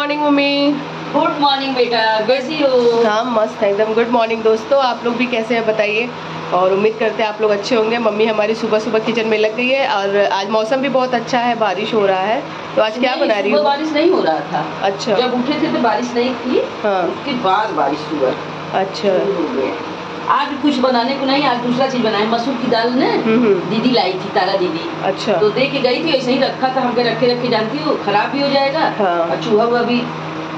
Morning mummy. Good morning बेटा, कैसी हो? हाँ मस्त है एकदम। गुड मॉर्निंग दोस्तों, आप लोग भी कैसे हैं बताइए। और उम्मीद करते हैं आप लोग अच्छे होंगे। मम्मी हमारी सुबह सुबह किचन में लग गई है और आज मौसम भी बहुत अच्छा है, बारिश हो रहा है। तो आज क्या बना रही हो? बारिश नहीं हो रहा था। अच्छा, जब उठे थे तो बारिश नहीं थी। हाँ, उसके बाद बारिश हुआ। अच्छा। आज कुछ बनाने को नहीं, आज दूसरा चीज बनाए। मसूर की दाल ने दीदी लाई थी, तारा दीदी। अच्छा, तो दे के गई थी, ऐसे ही रखा था। हमके रखे रखे जानती हो खराब भी हो जाएगा। हाँ। और चूहा हुआ भी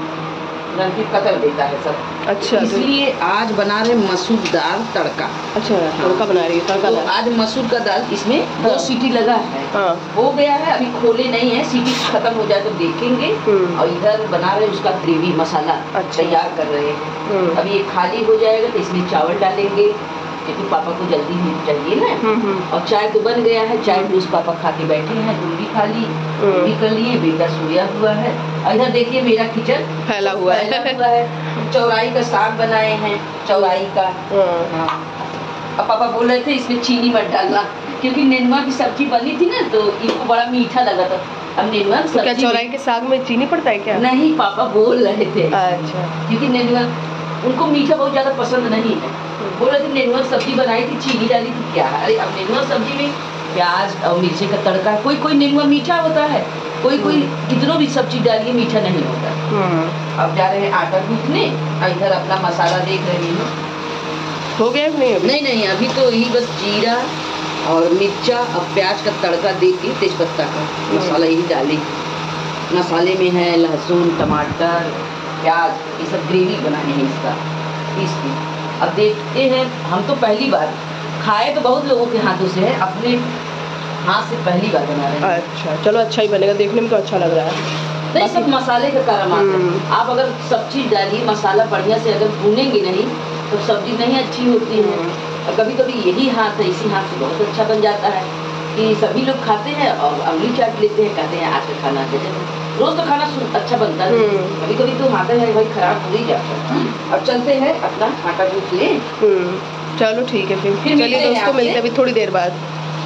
कतर देता है सब। अच्छा, इसलिए आज बना रहे मसूर दाल तड़का। अच्छा, तड़का बना रही है। तड़का तो आज मसूर का दाल, इसमें हाँ। 2 सीटी लगा है। हाँ। हो गया है, अभी खोले नहीं है। सीटी खत्म हो जाए तो देखेंगे। और इधर बना रहे उसका ग्रेवी मसाला। अच्छा। तैयार कर रहे हैं। अभी ये खाली हो जाएगा तो इसमें चावल डालेंगे, क्योंकि पापा को जल्दी ही चाहिए ना। और चाय तो बन गया है, चाय तो उस पापा खा के बैठे हैं। तुम भी खा ली, भी कर लिए, बेटा सोया हुआ है। और इधर देखिए मेरा किचन फैला हुआ है। चौराई का साग बनाए हैं, चौराई का। हाँ। अब पापा बोल रहे थे इसमें चीनी मत डालना, क्योंकि नेनुआ की सब्जी बनी थी ना, तो इनको बड़ा मीठा लगा था। अब नेनुआ तो क्या चौराई के साग में चीनी पड़ता है क्या? नहीं, पापा बोल रहे थे। अच्छा। क्योंकि नेनुआ उनको मीठा बहुत ज्यादा पसंद नहीं है। बोल रहे थे नेनुआ सब्जी बनाई थी, चीनी डाली थी क्या? अरे अब नेनुआ सब्जी में प्याज और मिर्ची का तड़का। कोई कोई नेनुआ मीठा होता है, कोई कोई कितनों भी सब्जी डालिए मीठा नहीं होता। अब जा रहे हैं आटा गूंथने। इधर अपना मसाला देख रही हूँ। हो गया नहीं अभी? नहीं, अभी तो यही बस जीरा और मिर्चा और प्याज का तड़का दे के, तेजपत्ता का मसाला यही डाले। मसाले में है लहसुन, टमाटर, प्याज, ये सब ग्रेवी बनाने हैं इसका, इसकी। अब देखते हैं, हम तो पहली बार खाए, तो बहुत लोगों के हाथों से है, अपने हाथ से पहली बार बना रहे हैं। अच्छा, चलो अच्छा ही बनेगा, देखने में तो अच्छा लग रहा है। नहीं, सब मसाले का कारण आता है। आप अगर सब चीज़ डालिए, मसाला बढ़िया से अगर भूनेंगे नहीं तो सब्जी नहीं अच्छी होती है। और कभी कभी यही हाथ है, इसी हाथ से बहुत अच्छा बन जाता है कि सभी लोग खाते हैं और अंगली चाट लेते हैं, कहते हैं आज का खाना अच्छा है। रोज तो खाना अच्छा बनता है, कभी कभी तो हाथ है भाई खराब हो ही जाता है। अब चलते हैं, अपना आटा गूंथ लें। चलो ठीक है, फिर चलिए दोस्तों, मिलते हैं अभी थोड़ी देर बाद।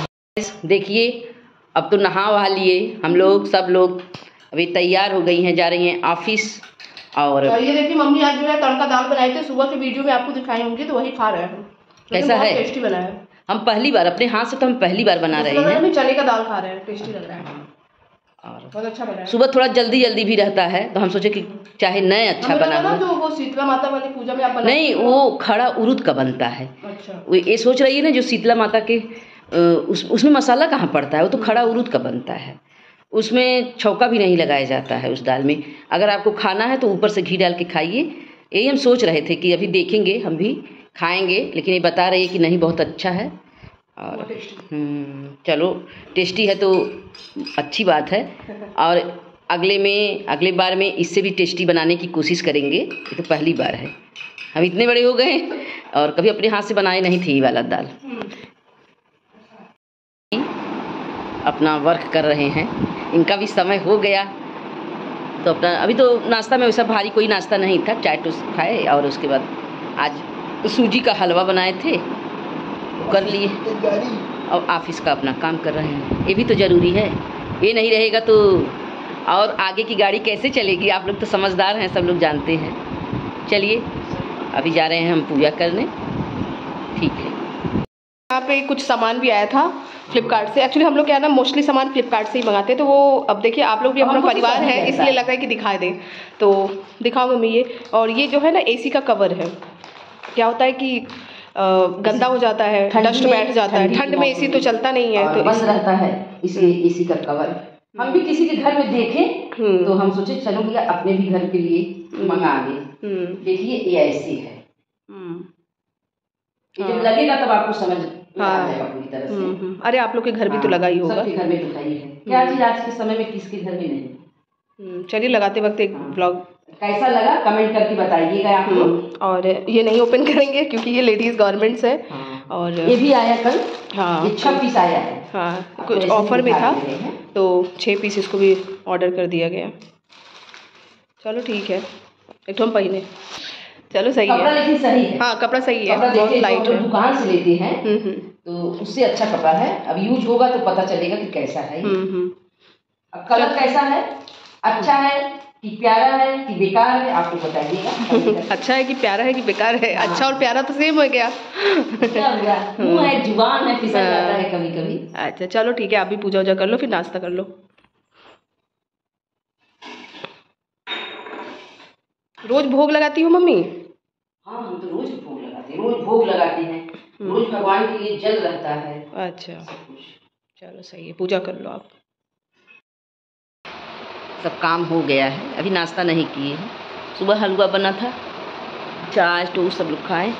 देखिए, अब तो नहा वहा लिए हम लोग, सब लोग अभी तैयार हो गई हैं, जा रही हैं ऑफिस। और ये देखिए मम्मी आज जो है तड़का दाल बनाई थी, सुबह के वीडियो में आपको दिखाई होंगी, तो वही खा रहे हैं। कैसा है? टेस्टी बना है। हम पहली बार अपने हाथ से, तो हम पहली बार बना रहे हैं। चने का दाल खा रहे हैं, टेस्टी लग रहा है और बहुत अच्छा बना है। सुबह थोड़ा जल्दी जल्दी भी रहता है, तो हम सोचे कि चाहे नए अच्छा बना हो। तो वो शीतला माता वाली पूजा में आप बनाते? नहीं, वो खड़ा उरुद का बनता है। अच्छा। वो ये सोच रही है ना, जो शीतला माता के उसमें मसाला कहाँ पड़ता है, वो तो खड़ा उरुद का बनता है। उसमें छौका भी नहीं लगाया जाता है उस दाल में। अगर आपको खाना है तो ऊपर से घी डाल के खाइए। यही हम सोच रहे थे कि अभी देखेंगे, हम भी खाएंगे, लेकिन ये बता रही है कि नहीं बहुत अच्छा है। और चलो, टेस्टी है तो अच्छी बात है। और अगले बार में इससे भी टेस्टी बनाने की कोशिश करेंगे। ये तो पहली बार है, हम इतने बड़े हो गए और कभी अपने हाथ से बनाए नहीं थे ये वाला दाल। अपना वर्क कर रहे हैं, इनका भी समय हो गया। तो अपना अभी तो नाश्ता में वैसा भारी कोई नाश्ता नहीं था, चाय टोस्ट खाए और उसके बाद आज सूजी का हलवा बनाए थे, कर लिए और ऑफिस का अपना काम कर रहे हैं। ये भी तो ज़रूरी है, ये नहीं रहेगा तो और आगे की गाड़ी कैसे चलेगी? आप लोग तो समझदार हैं, सब लोग जानते हैं। चलिए अभी जा रहे हैं हम पूजा करने। ठीक है। यहाँ पे कुछ सामान भी आया था फ्लिपकार्ट से। एक्चुअली हम लोग क्या है ना, मोस्टली सामान फ्लिपकार्ट से ही मंगाते हैं। तो वो अब देखिए, आप लोग भी अपना परिवार है, इसलिए लग रहा है कि दिखा दें, तो दिखाओ मम्मी ये। और ये जो है ना एसी का कवर है। क्या होता है कि गंदा हो जाता है, डस्ट बैठ जाता है, ठंड में एसी तो चलता नहीं है, तो बंद रहता है, इसलिए एसी का कवर हम भी किसी के घर में देखें तो हम सोचे चलो भैया अपने भी घर के लिए मंगा लें। देखिए ये ऐसी है, जब लगेगा तब आपको समझ आ जाएगा पूरी तरह से। अरे आप लोग के घर भी तो लगा ही होगा। सबके घर में तो है ही है, क्या चीज आज के समय में किसके घर में नहीं। चलिए लगाते वक्त एक व्लॉग कैसा लगा कमेंट करके बताइएगा आप लोग। और ये नहीं ओपन करेंगे क्योंकि ये लेडीज गारमेंट्स है। और ये भी आया कल। हाँ, ये 6 पीस आया है। हाँ, कुछ ऑफर में था तो 6 पीस इसको भी ऑर्डर कर दिया गया। चलो ठीक है, एक तो हम पहने। चलो सही है, लेकिन सही है। हाँ कपड़ा सही है, बहुत लाइट है। दुकान से लेते हैं तो उससे अच्छा कपड़ा है। अब यूज होगा तो पता चलेगा कि कैसा है। अब कलर कैसा है, अच्छा है कि प्यारा है कि बेकार है, आपको बताइएगा। अच्छा है कि प्यारा है कि बेकार है? हाँ। अच्छा और प्यारा तो सेम हो गया। मुंह है, जुबान है, फिसल जाता है कभी कभी। अच्छा चलो ठीक है, आप भी पूजा वूजा कर लो, फिर नाश्ता कर लो। रोज भोग लगाती हो मम्मी? हाँ, हम तो रोज भोग लगाते हैं, रोज भोग लगाते हैं, रोज भगवान के लिए जल रहता है। अच्छा चलो सही है, पूजा कर लो आप। सब काम हो गया है, अभी नाश्ता नहीं किए हैं। सुबह हलवा बना था, चाय टोस्ट सब लोग खाए।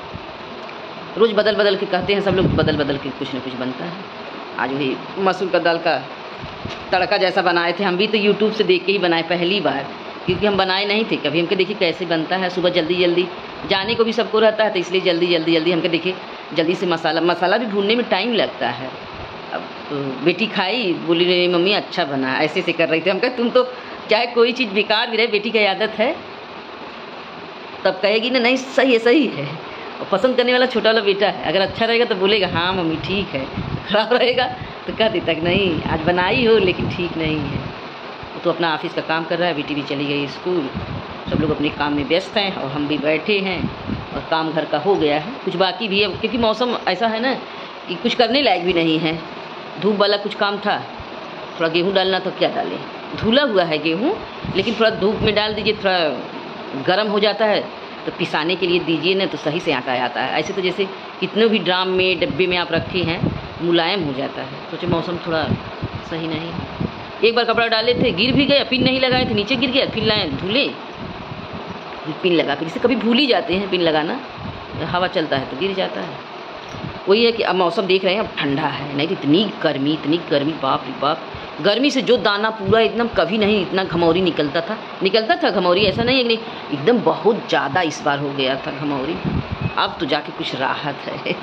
रोज़ बदल बदल के कहते हैं सब लोग, बदल बदल के कुछ न कुछ बनता है। आज वही मसूर का दाल का तड़का जैसा बनाए थे, हम भी तो यूट्यूब से देख के ही बनाए पहली बार, क्योंकि हम बनाए नहीं थे कभी। हमके देखिए कैसे बनता है, सुबह जल्दी जल्दी जाने को भी सबको रहता है, तो इसलिए जल्दी हमके देखिए जल्दी से मसाला भी भूनने में टाइम लगता है। अब तो बेटी खाई, बोली रे मम्मी अच्छा बना, ऐसे कर रही थी। हम कहे तुम तो चाहे कोई चीज़ बेकार भी रहे, बेटी की आदत है, तब कहेगी ना नहीं सही है। और पसंद करने वाला छोटा वाला बेटा है, अगर अच्छा रहेगा तो बोलेगा हाँ मम्मी ठीक है, खराब रहेगा तो कह देता कि नहीं आज बनाई हो लेकिन ठीक नहीं है। वो तो अपना ऑफिस का काम कर रहा है, बेटी भी चली गई स्कूल, सब लोग अपने काम में व्यस्त हैं और हम भी बैठे हैं और काम घर का हो गया है, कुछ बाकी भी है, क्योंकि मौसम ऐसा है ना कि कुछ करने लायक भी नहीं है। धूप वाला कुछ काम था, थोड़ा गेहूँ डालना तो क्या डालें, धुला हुआ है गेहूँ, लेकिन थोड़ा धूप में डाल दीजिए, थोड़ा गर्म हो जाता है तो पिसाने के लिए दीजिए ना तो सही से आटा आता है। ऐसे तो जैसे कितने भी ड्राम में डब्बे में आप रखे हैं मुलायम हो जाता है। सोचे मौसम थोड़ा सही नहीं है। एक बार कपड़ा डाले थे, गिर भी गया, पिन नहीं लगाए थे, नीचे गिर गया, फिर लाए धुले, पिन लगा के, जैसे कभी भूल ही जाते हैं पिन लगाना, हवा चलता है तो गिर जाता है। वही है कि अब मौसम देख रहे हैं, अब ठंडा है, नहीं तो इतनी गर्मी बाप रे बाप। गर्मी से जो दाना पूरा एकदम, कभी नहीं इतना घमौरी निकलता था घमौरी, ऐसा नहीं है कि एकदम बहुत ज़्यादा इस बार हो गया था घमौरी। अब तो जाके कुछ राहत है।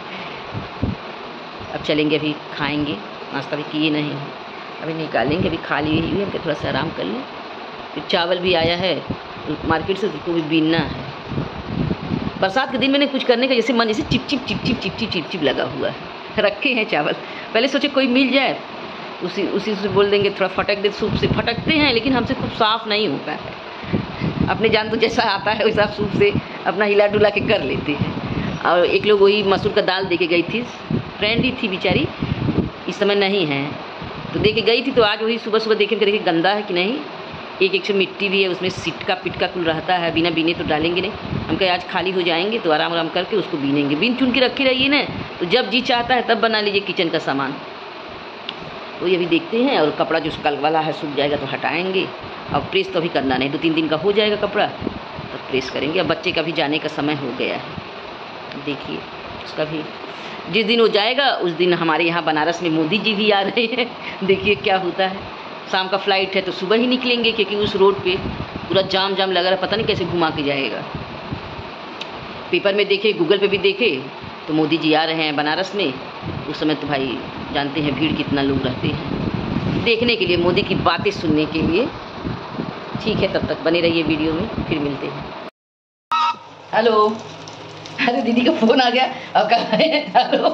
अब चलेंगे, अभी खाएंगे, नाश्ता भी किए नहीं हैं, अभी निकालेंगे, अभी खा लिए हुए हैं, थोड़ा सा आराम कर लें। फिर चावल भी आया है मार्केट से, उसको भी बीनना है। बरसात के दिन मैंने कुछ करने का जैसे मन, जैसे चिप लगा हुआ है। रखे हैं चावल, पहले सोचे कोई मिल जाए, उसी से बोल देंगे थोड़ा फटक दे, सूप से फटकते हैं लेकिन हमसे खूब साफ़ नहीं होता है। अपने जान तो जैसा आता है वैसा सूप से अपना हिला डुला के कर लेते हैं। और एक लोग वही मसूर का दाल दे के गई थी, फ्रेंड ही थी बेचारी, इस समय नहीं है तो दे के गई थी, तो आज वही सुबह देखे देखिए गंदा है कि नहीं, एक से मिट्टी भी है उसमें, सिटका पिटका कुल रहता है, बिना बीने तो डालेंगे नहीं। हम कहे आज खाली हो जाएंगे तो आराम करके उसको बीनेंगे, बीन चुन के रखी रहिए ना, तो जब जी चाहता है तब बना लीजिए किचन का सामान। तो ये भी देखते हैं, और कपड़ा जो कल वाला है सूख जाएगा तो हटाएंगे, और प्रेस तो अभी करना नहीं, 2-3 दिन का हो जाएगा कपड़ा तो प्रेस करेंगे। अब बच्चे का भी जाने का समय हो गया है, देखिए उसका भी जिस दिन वो जाएगा उस दिन हमारे यहाँ बनारस में मोदी जी भी आ रहे हैं, देखिए क्या होता है। शाम का फ्लाइट है तो सुबह ही निकलेंगे, क्योंकि उस रोड पे पूरा जाम लगा रहा, पता नहीं कैसे घुमा के जाएगा। पेपर में देखे, गूगल पे भी देखे तो मोदी जी आ रहे हैं बनारस में। उस समय तो भाई जानते हैं भीड़ कितना लोग रहते हैं देखने के लिए, मोदी की बातें सुनने के लिए। ठीक है, तब तक बने रहिए वीडियो में, फिर मिलते हैं। हेलो, अरे दीदी का फ़ोन आ गया, अब कहाँ है? हेलो,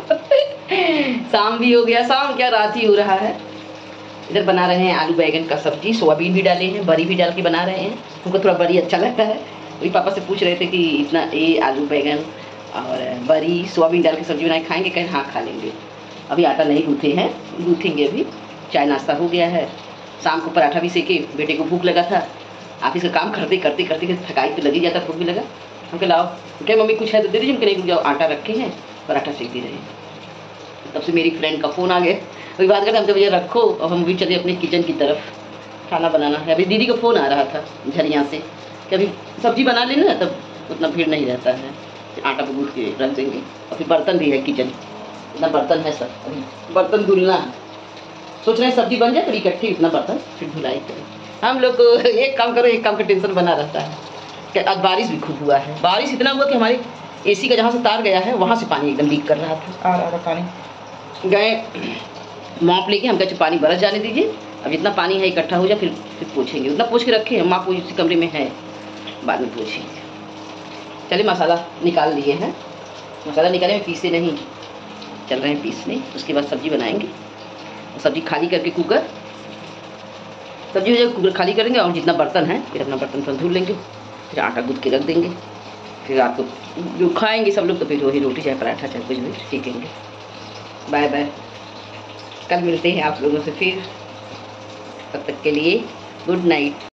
शाम भी हो गया, शाम क्या रात ही हो रहा है। इधर बना रहे हैं आलू बैगन का सब्जी, सोयाबीन भी डाले हैं, बड़ी भी डाल के बना रहे हैं, उनको थोड़ा बड़ी अच्छा लगता है। वही पापा से पूछ रहे थे कि इतना ये आलू बैगन और बड़ी सोयाबीन डाल के सब्जी बनाए, खाएंगे? कहें हाँ खा लेंगे। अभी आटा नहीं गूँथे हैं, गूँथेंगे अभी। चाय नाश्ता हो गया है, शाम को पराठा भी सेके, बेटे को भूख लगा था, ऑफिस का काम करते थकाई तो लगी जाता, भूख भी लगा। हम कह लाओ, क्या मम्मी कुछ है तो दे दीजिए, हम कहीं जाओ, आटा रखे हैं पराठा सेक दे रहे हैं। तब से मेरी फ्रेंड का फ़ोन आ गया, वही बात करते हम तो भैया रखो, और हम भी चले अपने किचन की तरफ, खाना बनाना है। अभी दीदी का फ़ोन आ रहा था झरिया से कि अभी सब्जी बना लेना, तब उतना भीड़ नहीं रहता है, आटा को गूँथ के रख देंगे। और फिर बर्तन भी है, किचन इतना बर्तन है सर, अभी बर्तन धुलना है। सोच रहे हैं सब्जी बन जाए तो इकट्ठे इतना बर्तन फिर धुलाई करें। हम लोग को एक काम करो एक काम का टेंशन बना रहता है कि आज बारिश भी खूब हुआ है। बारिश इतना हुआ कि हमारे एसी का जहाँ से तार गया है वहाँ से पानी एकदम लीक कर रहा था, आ रहा था पानी। गए मॉप लेके, हम कहे पानी बरस जाने दीजिए, अब जितना पानी है इकट्ठा हो जाए फिर पोछेंगे, उतना पोछ के रखे हैं। माँ को इसी कमरे में है, बाद में पोछेंगे। चलिए मसाला निकाल लिए हैं, मसाला निकाले में पीसे नहीं, चल रहे हैं पीसने, उसके बाद सब्जी बनाएंगे। सब्जी खाली करके कुकर सब्जी वजह खाली करेंगे और जितना बर्तन है फिर अपना बर्तन धुल लेंगे, फिर आटा गूँथ के रख देंगे। फिर रात को जो खाएंगे सब लोग तो फिर वही रोटी चाहे पराठा चाहे कुछ भी सीखेंगे। बाय बाय, कल मिलते हैं आप लोगों से फिर, तब तक के लिए गुड नाइट।